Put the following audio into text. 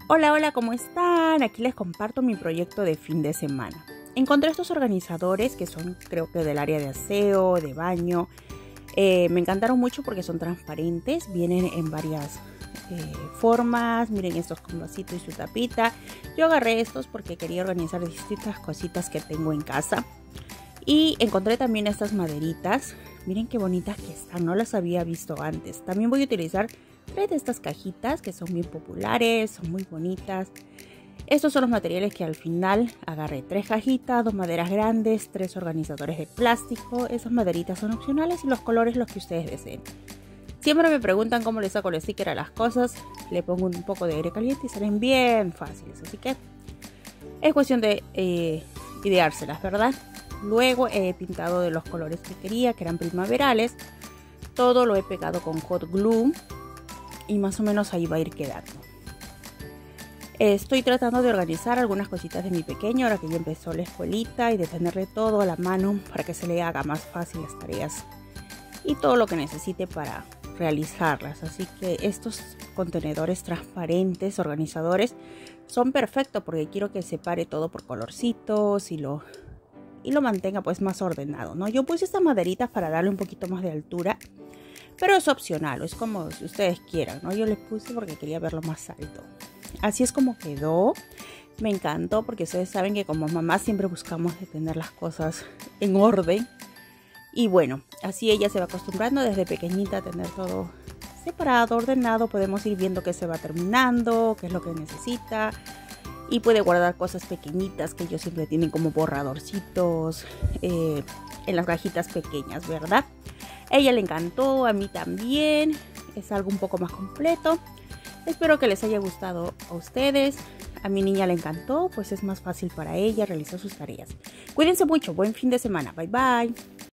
Hola, hola, ¿cómo están? Aquí les comparto mi proyecto de fin de semana. Encontré estos organizadores que son, creo que del área de aseo, de baño. Me encantaron mucho porque son transparentes, vienen en varias formas. Miren estos con vasito y su tapita. Yo agarré estos porque quería organizar distintas cositas que tengo en casa. Y encontré también estas maderitas. Miren qué bonitas que están, no las había visto antes. También voy a utilizar 3 de estas cajitas que son bien populares, son muy bonitas. Estos son los materiales que al final agarré: 3 cajitas, 2 maderas grandes, 3 organizadores de plástico. Esas maderitas son opcionales y los colores los que ustedes deseen. Siempre me preguntan cómo le saco el sticker a las cosas. Le pongo un poco de aire caliente y salen bien fáciles, así que es cuestión de ideárselas, ¿verdad? Luego he pintado de los colores que quería, que eran primaverales. Todo lo he pegado con hot glue y más o menos ahí va a ir quedando. Estoy tratando de organizar algunas cositas de mi pequeño ahora que ya empezó la escuelita, y de tenerle todo a la mano para que se le haga más fácil las tareas y todo lo que necesite para realizarlas. Así que estos contenedores transparentes, organizadores, son perfectos porque quiero que separe todo por colorcitos y lo mantenga pues más ordenado, ¿no? Yo puse estas maderitas para darle un poquito más de altura, pero es opcional, es como si ustedes quieran, ¿no? Yo les puse porque quería verlo más alto. Así es como quedó. Me encantó porque ustedes saben que como mamá siempre buscamos de tener las cosas en orden. Y bueno, así ella se va acostumbrando desde pequeñita a tener todo separado, ordenado. Podemos ir viendo qué se va terminando, qué es lo que necesita. Y puede guardar cosas pequeñitas que ellos siempre tienen como borradorcitos en las cajitas pequeñas, ¿verdad? A ella le encantó, a mí también. Es algo un poco más completo. Espero que les haya gustado a ustedes. A mi niña le encantó, pues es más fácil para ella realizar sus tareas. Cuídense mucho, buen fin de semana. Bye bye.